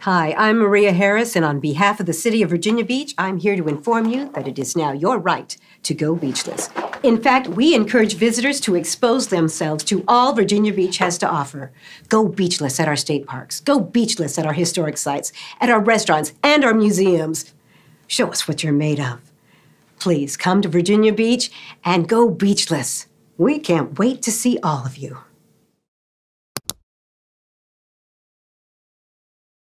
Hi, I'm Maria Harris, and on behalf of the City of Virginia Beach, I'm here to inform you that it is now your right to go beachless. In fact, we encourage visitors to expose themselves to all Virginia Beach has to offer. Go beachless at our state parks. Go beachless at our historic sites, at our restaurants, and our museums. Show us what you're made of. Please come to Virginia Beach and go beachless. We can't wait to see all of you.